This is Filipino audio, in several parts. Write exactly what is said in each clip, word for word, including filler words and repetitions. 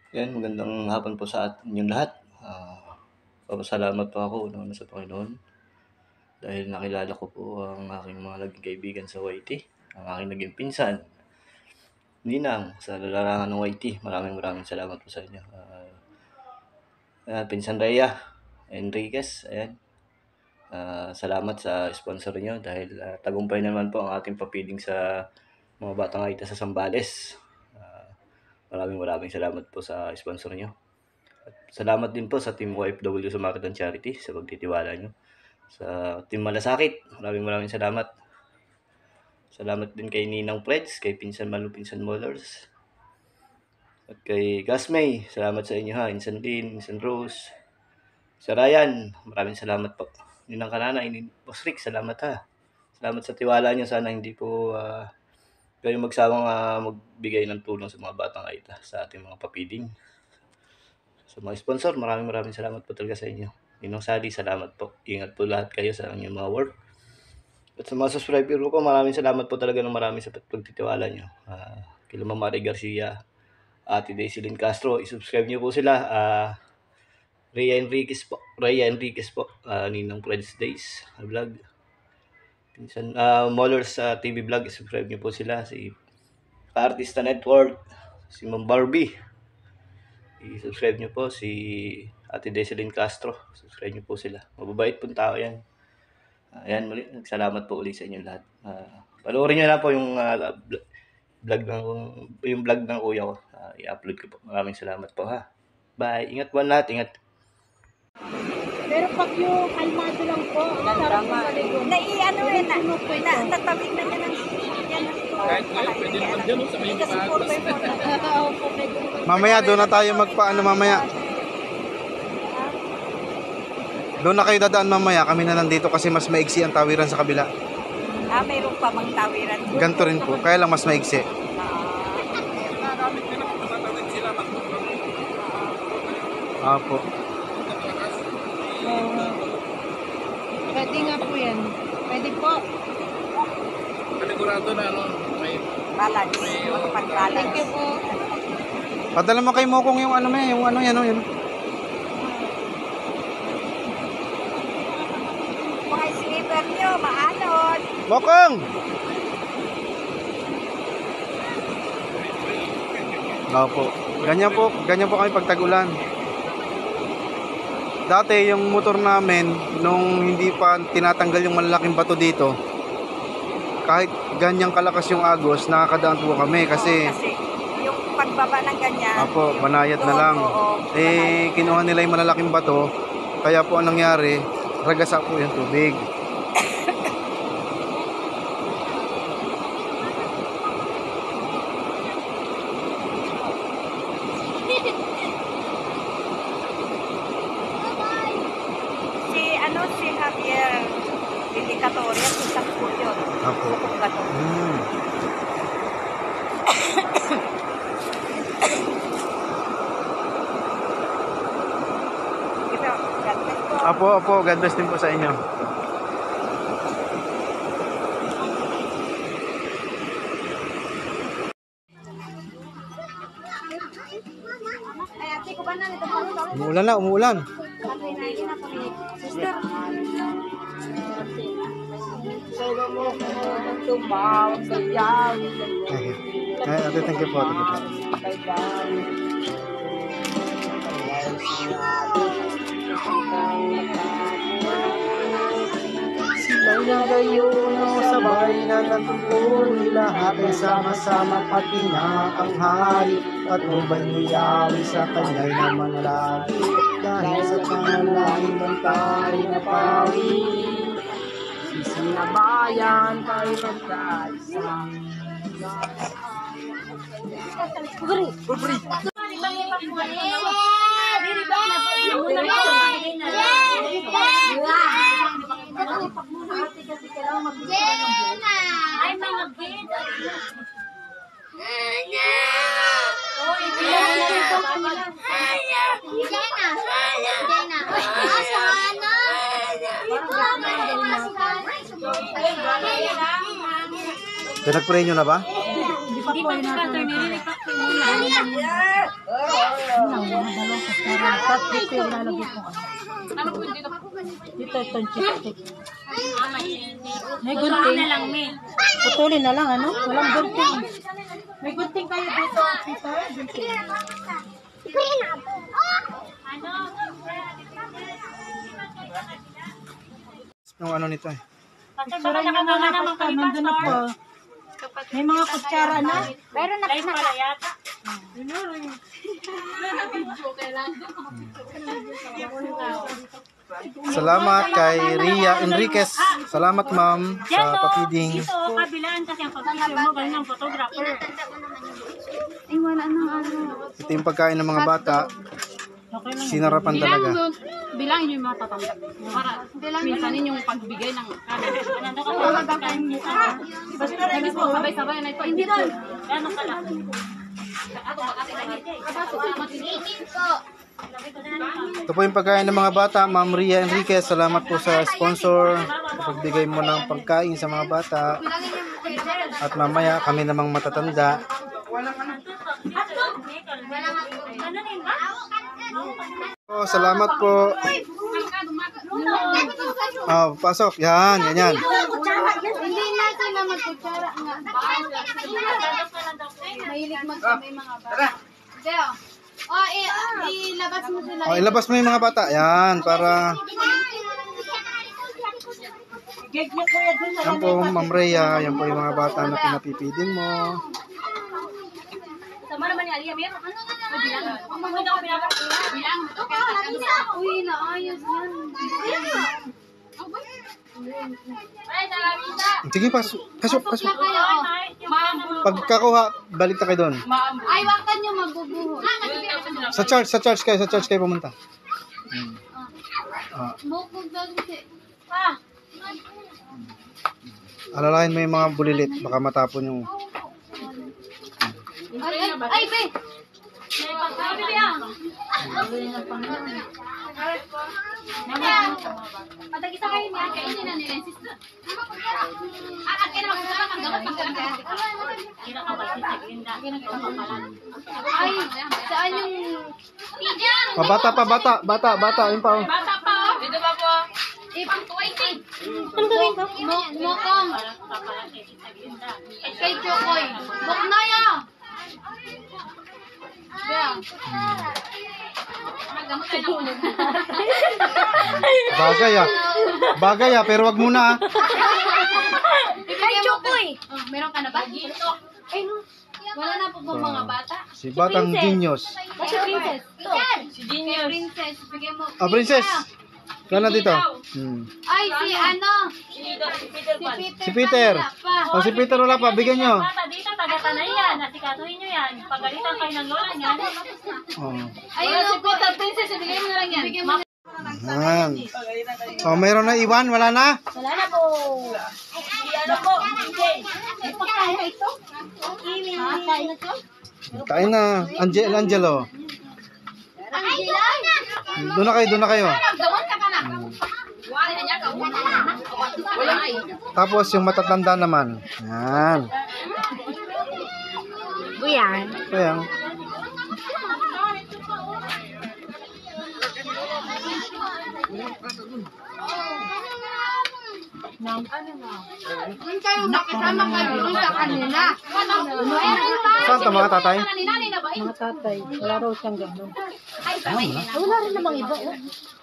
Yan, magandang hapon po sa inyong lahat. Ah, papasalamat po ako una sa Panginoon dahil nakilala ko po ang aking mga naging kaibigan sa Y T, ang aking naging pinsan, ninang sa larangan ng Y T. Maraming maraming salamat po sa inyo. Ah, ah, Pinsan Rhea Enriquez, ayan. Ah, salamat sa sponsor niyo dahil ah, tagumpay naman po ang ating papiling sa mga batang Aita sa Zambales. Ah, maraming maraming salamat po sa sponsor niyo. Salamat din po sa Team Y F W Samaritan Charity sa pagtitiwala nyo. Sa Team Malasakit, maraming maraming salamat. Salamat din kay Ninang Preds, kay Pinsan Malu, Pinsan Molars. At kay Gasmay, salamat sa inyo ha. Insan Lin, Insan Rose. Sa Ryan, maraming salamat po. Ninang Kanana, Boss Rick, salamat ha. Salamat sa tiwala nyo. Sana hindi po uh, kayo magsawang uh, magbigay ng tulong sa mga batang Aita sa ating mga papiling. Sa mga sponsor, maraming maraming salamat po talaga sa inyo. Ninong Sally, salamat po. Ingat po lahat kayo sa inyong mga work. At sa mga subscriber ko, maraming salamat po talaga ng marami sa pagtitiwala nyo. Uh, kila Mama Mari Garcia, Ate Daisy Lynn Castro, isubscribe nyo po sila. Uh, Rhea Enriquez po, Rhea Enriquez po, uh, Ninong Fred's Days vlog. Pinsan, uh, Mollers sa uh, T V vlog, isubscribe nyo po sila. Si Artista Network, si Ma'am Barbie, i-subscribe nyo po si Ate Daisy Lynn Castro. Subscribe nyo po sila. Mababait pong tao yan. Ayan, muli, nagsalamat po ulit sa inyo lahat. Uh, panoorin nyo na po yung uh, vlog ng yung vlog ng kuya ko. Uh, i-upload ko po. Maraming salamat po ha. Bye. Ingat po lahat. Ingat. Pero pag yung kalmado lang po, sarap po maligo. Nai-ano eh, na, na, natawid na niya ng yan. Kahit ngayon, pwede naman dyan sa may pagod. Mamaya, doon na tayo magpaano mamaya. Doon na kayo dadaan mamaya. Kami na nandito kasi mas maigsi ang tawiran sa kabila. Ah, mayroon pa bang tawiran? Ganto rin po. Kaya lang mas maigsi. Ah po. Pwede nga po yan. Pwede po. Panigurado na ano, may balance. Makapag-balance. Thank you po. Padala mo kay Mokong yung ano may, yung ano yan, ano yan. Mga slipper nyo, maalon. Mokong! Opo. Ganyan po, ganyan po kami pag tag-ulan. Dati yung motor namin, nung hindi pa tinatanggal yung malalaking bato dito, kahit ganyang kalakas yung agos, nakakadaan po kami kasi, Oo, kasi yung pagbaba ng ganyan, apo, banayad na lang. Oo, Eh, kinuha nila yung malalaking bato, kaya po ang nangyari, ragasa po yung tubig. si ano si Javier Dedicatoria, si Sakpo yun. Apo. Kung gato. Hmm. Apo, apo, God bless din po sa inyo. Umuulan na, umuulan. Sister. Ay, ate, thank you po. Thank you po. Silang nagayon sabay na natutulong lahat ay sama-sama pati na ang hari at ubay niyawi sa kanya'y naman lagi dahil sa panalangin ng tayo na pawi sisinabayan tayo magkaisa. Bubri! Bubri! Ay, may mag-bid. Pinag-pray nyo na ba? Hindi pa po natin. Lahat dito yung lalagay ko. Dito itong chipstick. May gunting. na lang, me. Putulin na lang, ano? Walang gunting. May gunting kayo dito, Peter? Gunting. Yung ano nito eh. Sura niya na lang pagka nandun na po. May mga kutsara na. Pero live pala yata. Salamat kay Ria Enriquez. Salamat ma'am sa papiding. Ito, kabilaan kasi ang pag-picture mo, ganun ang photographer. Ay, wala nang ano. Ito yung pagkain ng mga bata. Sinarapan talaga. Bilangin niyo yung mga tatanggap. Para minsanin yung pagbigay ng kanin. Nandun ka pa pagkain mo sa Basta nagis mo, sabay-sabay na ito. Hindi doon. ano pala. Ito po yung pagkain ng mga bata. Ma'am Ria Enriquez, salamat po sa sponsor. Sa pagbigay mo ng pagkain sa mga bata. At mamaya kami namang matatanda. Oh, salamat po. Oh, pasok. Yan, yan, yan. Hindi na sila magkutsara nga. Mahilig magkamay mga bata. Deo. Oh, i- ilabas mo sila. Oh, ilabas mo yung mga bata. Yan, para... Yan po, Ma'am Rhea. Yan po yung mga bata na pinapipidin mo. Sama naman ni Alia, meron. Ano na lang? Bilang. Hindi ako bilang. Bilang. Uy, naayos yan. Ay, salamita. Sige, pasok. Pasok, pasok. Kayo, oh. Pagkakuha, balik na kayo doon. Ay, wag ka nyo magbubuhos. Sa church, sa church kayo, sa church kayo pumunta. Hmm. Ah, Bukog daw kasi. Ah, alalahin mo yung mga bulilit, baka matapon yung... Ay, ay, ay, be. sabi niya. Patag-isa kayo niya. Kainin na nila. Ah, akin na magkakaroon ng gamot pagkakaroon. Kira ka ba si Segrinda? Ay, saan yung... Oh, bata pa, bata, bata, bata, yun pa. Oh. Bata pa, oh. Dito ba po? Eh, pang tuwaitin. Ano gawin ko? Mokong. Parang kapalan kay si Segrinda. Kay Chokoy. Boknaya. Yeah. Bagay ah. Bagay ah, pero wag muna ah. Kay Chokoy. Oh, meron ka na ba? Ay, no. Wala na po ba mga bata? Si Batang Genius. Si Princess. Si Genius. Princess. Bigyan mo. Ah, princess. Kaya na dito. Hmm. Ay, si ano? Si Peter Si Pan. Peter. Si Peter. pa, wala pa. Oh, si Peter wala pa, bigyan nyo. Bata dito, taga-tanay yan. Nasikatuhin nyo yan. Pagalitan kayo ng lola niyan. Oh. Ayun, si Peter. Princess. Bigyan mo na lang yan. Bigyan mo. Yan. Oh, mayroon na iwan, wala na. Wala na po. Si ano po? Jay. Pagkain na ito? Ha? Kain na ito? Kain na. Angel, Angelo. Angela? Doon na kayo, doon na kayo. Gawan ka ka na. Wala na niya. Gawan ka na. Wala na. Tapos yung matatanda naman. Yan. Buyan. Kaya. Doon kayo makisama kayo doon sa kanila. Saan to mga tatay? Mga tatay. Wala raw siyang gano'n. Wala rin namang iba. Oh.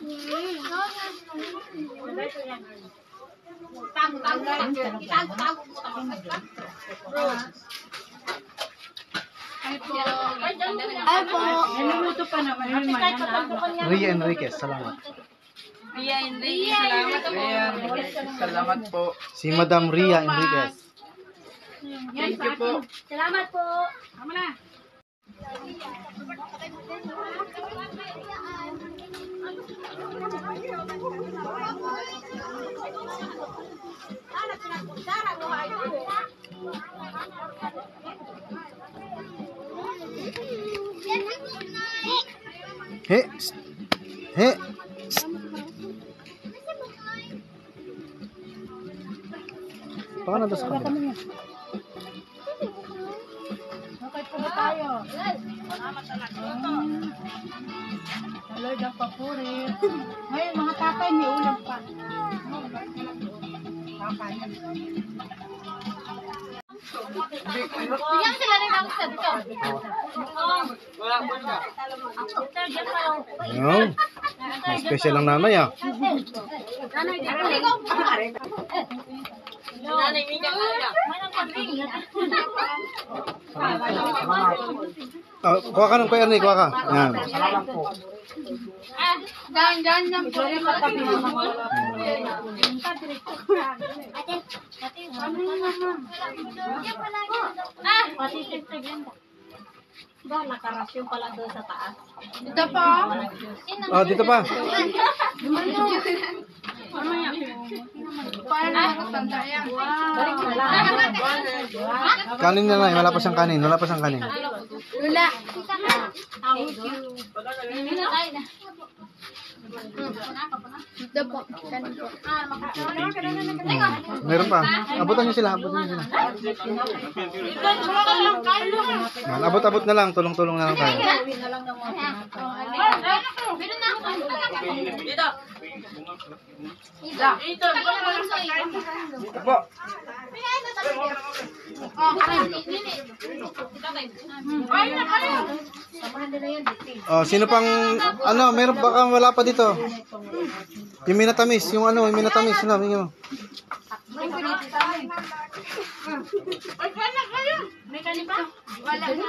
Ay po. Niluluto pa naman. Ria Enriquez, salamat. Ria Enrique, salamat po. Salamat po. Si Madam Ria Enriquez. Thank you po. Salamat po. Tama na. He. Psst. He. Psst. Baka na doon sa kanila. Okay po ba tayo? Salamat talaga. Lord ang papurit. Ngayon, mga tatay, may ulam pa. Bigyan sila rin ang sad ko. Ayun. May special ang nanay ah. Nanay, minyan ka lang. Ah, kuha ka ng kuya Ernie, kuha ka. Yan. Ah, daan, daan lang po. Ah, Ba, nakarasyon pala doon sa taas. ito pa. Oh, dito pa. Paano nakatanda yan? Balik na lang. Kanin na lang, wala pa siyang kanin, wala pa siyang kanin. Lula. Ito po. Kanin po. Meron pa. Abutan niyo sila, abutan niyo sila. Yan, abot-abot na lang, tulong-tulong na lang tayo. Meron na ako. Oh, sino pang ano, meron baka wala pa dito. Yung minatamis, yung ano, yung minatamis, ano, yung May kanin pa? Wala na.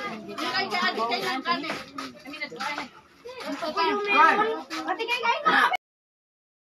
Pati kayo kain na.